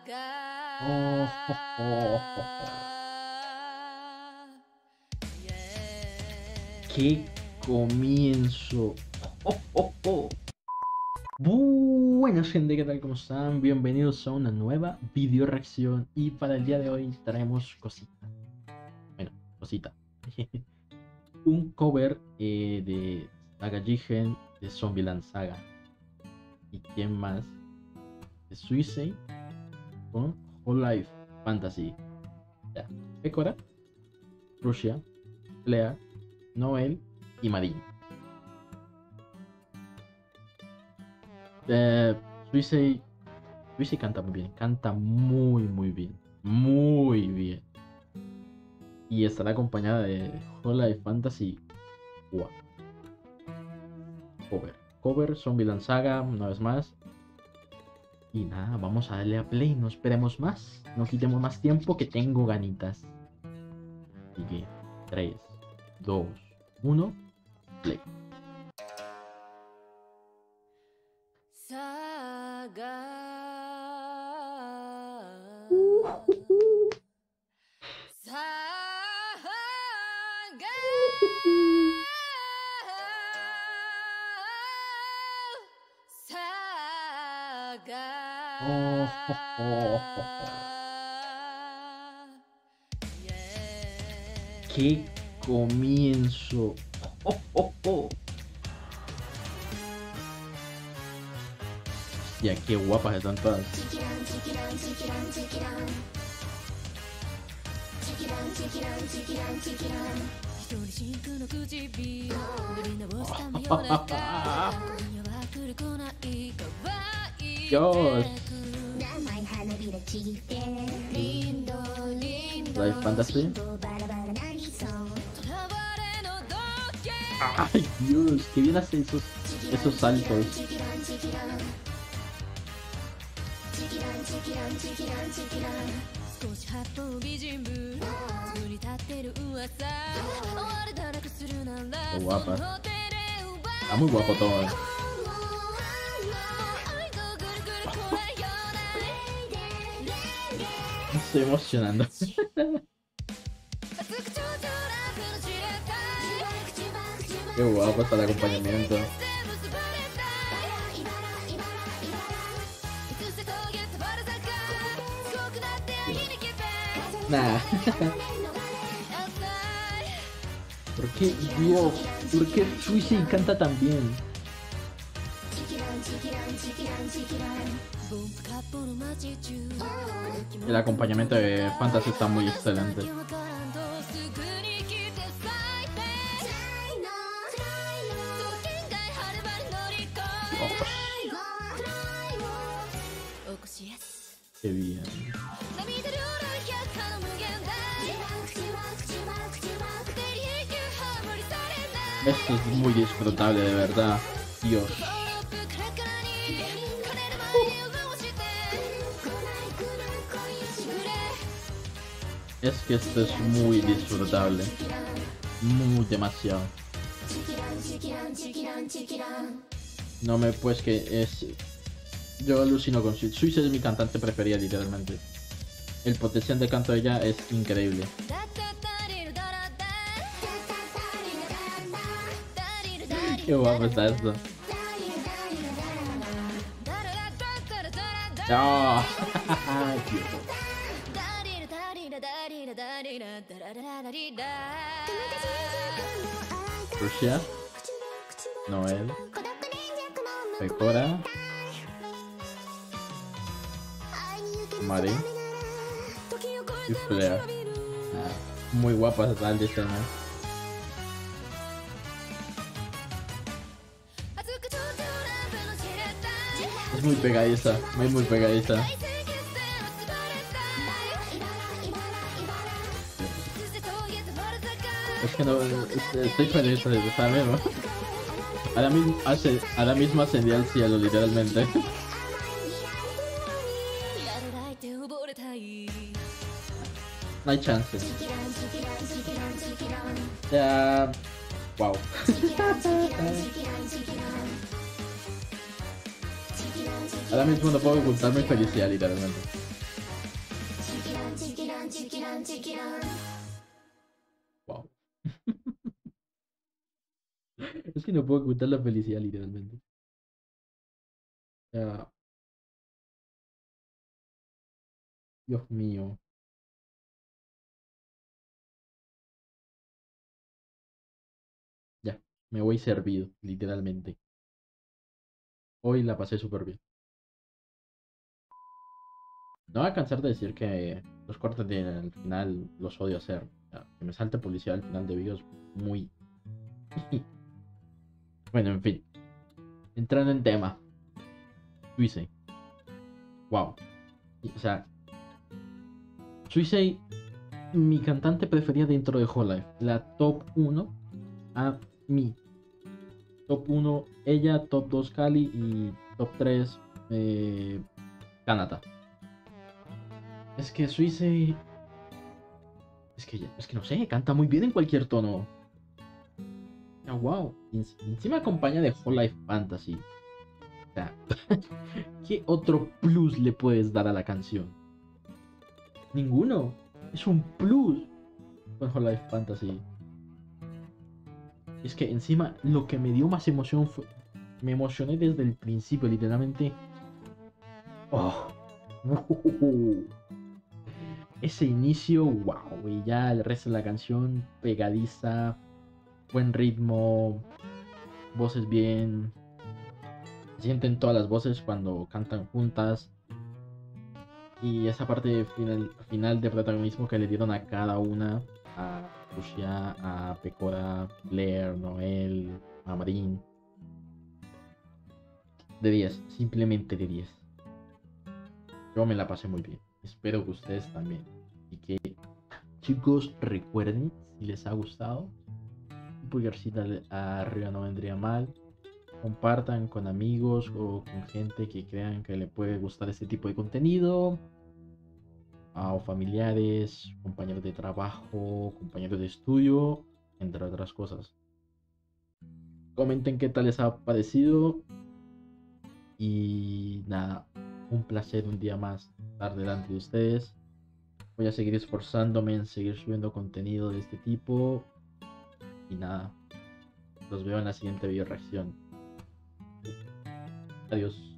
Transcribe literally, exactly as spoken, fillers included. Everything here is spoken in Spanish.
Oh, oh, oh, oh. ¡Qué comienzo! Oh, oh, oh. Buenas gente, ¿qué tal? ¿Cómo están? Bienvenidos a una nueva video reacción. Y para el día de hoy traemos cosita. Bueno, cosita. Un cover eh, de Saga Jigen de Zombieland Saga. ¿Y quién más? De Suicide con Whole Life Fantasy. Ya. Pecora, Rusia, Lea, Noel y Marín. Eh, Suicide, Suicide canta muy bien, canta muy muy bien, muy bien. Y estará acompañada de Whole Life Fantasy. Wow. Cover, cover, Zombieland Saga, una vez más. Y nada, vamos a darle a play, no esperemos más, no quitemos más tiempo que tengo ganitas. Así que tres, dos, uno, play. Saga. Saga. Saga. Oh, oh, oh, oh. ¡Qué comienzo! Oh, oh, oh. Ya, qué guapas están todas. Dios. Life Fantasy. Ay, Dios, qué bien hace esos, esos saltos. Qué guapa. Está muy guapo todo. ¿Eh? Me estoy emocionando. Qué guapo está el acompañamiento. Nah. ¿Por qué, Dios? ¿Por qué Suicide canta tan bien? El acompañamiento de Fantasy está muy excelente. Oh. Qué bien. Esto es muy disfrutable, de verdad. Dios. Es que esto es muy disfrutable. Muy demasiado. No me pues que es... Yo alucino con Suicide. Suicide es mi cantante preferida, literalmente. El potencial de canto de ella es increíble. Qué guapo está esto. ¡Oh! Rusia, Noel, Pecora, Marín y Flea. Ah, muy guapas está el diseño. Es muy pegadiza, muy muy pegadiza. Es que no, estoy feliz de saber, ¿no? Ahora mismo, hace, ahora mismo ascendí al cielo, literalmente. No hay chance. Ya... Wow. Ahora mismo no puedo ocultar mi felicidad, literalmente. Wow. Es que no puedo ocultar la felicidad, literalmente. Ya, Dios mío. Ya, me voy servido, literalmente. Hoy la pasé súper bien. No voy a cansar de decir que los cortes del final los odio hacer. O sea, que me salte policía al final de videos muy... Bueno, en fin. Entrando en tema. Suicide. Wow. O sea, Suicide, mi cantante preferida dentro de Hololive. La top uno a mí. Top uno ella, top dos Cali y top tres eh, Kanata. Es que Suicide... Es que, es que no sé, canta muy bien en cualquier tono. Oh, wow. Y encima acompaña de Whole Life Fantasy. O sea, ¿qué otro plus le puedes dar a la canción? Ninguno. Es un plus con Whole Life Fantasy. Es que encima lo que me dio más emoción fue... Me emocioné desde el principio, literalmente. Oh. Ese inicio, wow. Y ya el resto de la canción pegadiza, buen ritmo, voces bien. Se sienten todas las voces cuando cantan juntas. Y esa parte final, final de protagonismo que le dieron a cada una, a Lucia, a Pecora, Blair, Noel, a Marín. De diez, simplemente de diez. Yo me la pasé muy bien. Espero que ustedes también. Y que, chicos, recuerden, si les ha gustado, un pulgarcito arriba no vendría mal. Compartan con amigos o con gente que crean que le puede gustar este tipo de contenido. O familiares, compañeros de trabajo, compañeros de estudio, entre otras cosas. Comenten qué tal les ha parecido. Y nada, un placer un día más estar delante de ustedes. Voy a seguir esforzándome en seguir subiendo contenido de este tipo. Y nada, los veo en la siguiente video reacción. Adiós.